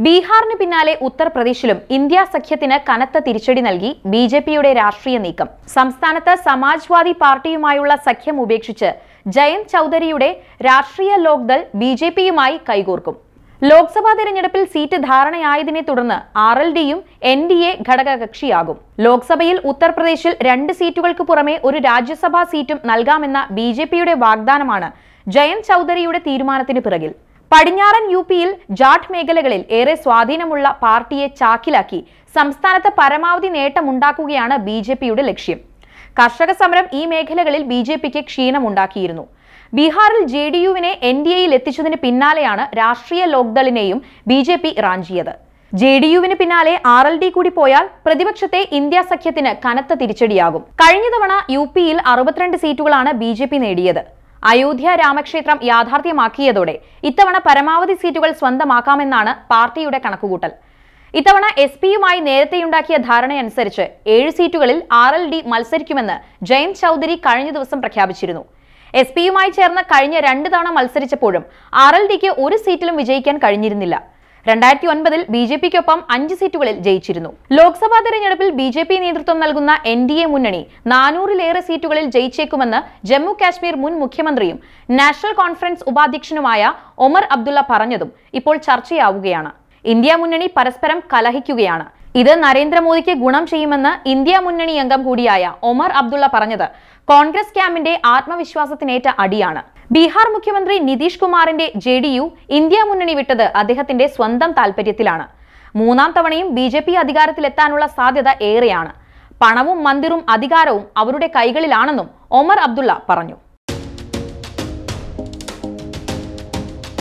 ബീഹാറിന് പിന്നാലെ ഉത്തർപ്രദേശിലും ഇന്ത്യ സഖ്യത്തിന് കനത്ത തിരിച്ചടി നൽകി ബിജെപിയുടെ രാഷ്ട്രീയ നീക്കം. സംസ്ഥാനത്ത് സമാജ്വാദി പാർട്ടിയുമായുള്ള സഖ്യം ഉപേക്ഷിച്ച് ജയന്ത് ചൌധരിയുടെ രാഷ്ട്രീയ ലോക്ദൾ ബിജെപിയുമായി കൈകോർക്കും. ലോക്സഭാ തെരഞ്ഞെടുപ്പിൽ സീറ്റ് ധാരണയായതിനെ തുടർന്ന് RLDയും NDA ഘടകകക്ഷിയാകും. ലോക്സഭയിൽ ഉത്തർപ്രദേശിൽ 2 സീറ്റുകൾക്ക് പുറമെ ഒരു രാജ്യസഭാ സീറ്റും നൽകാമെന്ന ബിജെപിയുടെ വാഗ്ദാനമാണ് ജയന്ത് ചൌധരിയുടെ തീരുമാനത്തിന് പിറകിൽ. പടിഞ്ഞാറൻ UPയിൽ ജാട്ട് മേഖലകളിൽ ഏറെ സ്വാധീനമുള്ള പാർട്ടിയെ ചാക്കിലാക്കി സംസ്ഥാനത്ത് പരമാവധി നേട്ടമുണ്ടാക്കുകയാണ് ബിജെപിയുടെ ലക്ഷ്യം. കർഷക സമരം ഈ മേഖലകളിൽ ബിജെപിക്ക് ക്ഷീണമുണ്ടാക്കിയിരുന്നു. ബീഹാറിൽ JDUവിനെ NDAയിൽ എത്തിച്ചതിന് പിന്നാലെയാണ് രാഷ്ട്രീയ ലോക്ദളിനെയും ബിജെപി റാഞ്ചിയത്. JDUവിന് പിന്നാലെ RLD കൂടി പോയാൽ പ്രതിപക്ഷത്തെ ഇന്ത്യ സഖ്യത്തിന് കനത്ത തിരിച്ചടിയാകും. കഴിഞ്ഞ തവണ UPയിൽ 62 സീറ്റുകളാണ് ബിജെപി നേടിയത്. അയോധ്യ രാമക്ഷേത്രം യാഥാർത്ഥ്യമാക്കിയതോടെ ഇത്തവണ പരമാവധി സീറ്റുകൾ സ്വന്തമാക്കാമെന്നാണ് പാർട്ടിയുടെ കണക്കുകൂട്ടൽ. ഇത്തവണ SPയുമായി നേരത്തെയുണ്ടാക്കിയ ധാരണയനുസരിച്ച് 7 സീറ്റുകളിൽ RLD മത്സരിക്കുമെന്ന് ജയന്ത് ചൌധരി കഴിഞ്ഞ ദിവസം പ്രഖ്യാപിച്ചിരുന്നു. SPയുമായി ചേർന്ന് കഴിഞ്ഞ 2 തവണ മത്സരിച്ചപ്പോഴും RLDക്ക് ഒരു സീറ്റിലും വിജയിക്കാൻ കഴിഞ്ഞിരുന്നില്ല. 2009-ൽ ബിജെപിക്കൊപ്പം 5 സീറ്റുകളിൽ ജയിച്ചിരുന്നു. ലോക്സഭാ തെരഞ്ഞെടുപ്പിൽ ബിജെപി നേതൃത്വം നൽകുന്ന NDA മുന്നണി 400-ലേറെ സീറ്റുകളിൽ ജയിച്ചേക്കുമെന്ന് ജമ്മു കാശ്മീർ മുൻ മുഖ്യമന്ത്രിയും നാഷണൽ കോൺഫറൻസ് ഉപാധ്യക്ഷനുമായ ഒമർ അബ്ദുള്ള പറഞ്ഞതും ഇപ്പോൾ ചർച്ചയാവുകയാണ്. ഇന്ത്യ മുന്നണി പരസ്പരം കലഹിക്കുകയാണ്. ഇത് നരേന്ദ്രമോദിക്ക് ഗുണം ചെയ്യുമെന്ന് ഇന്ത്യ മുന്നണി അംഗം കൂടിയായ ഒമർ അബ്ദുള്ള പറഞ്ഞത് കോൺഗ്രസ് ക്യാമ്പിന്റെ ആത്മവിശ്വാസത്തിനേറ്റ അടിയാണ്. ബീഹാർ മുഖ്യമന്ത്രി നിതീഷ് കുമാറിന്റെ JDU ഇന്ത്യ മുന്നണി വിട്ടത് അദ്ദേഹത്തിന്റെ സ്വന്തം താൽപര്യത്തിലാണ്. 3ാം തവണയും ബിജെപി അധികാരത്തിലെത്താനുള്ള സാധ്യത ഏറെയാണ്. പണവും മന്ദിറും അധികാരവും അവരുടെ കൈകളിലാണെന്നും ഒമർ അബ്ദുള്ള പറഞ്ഞു.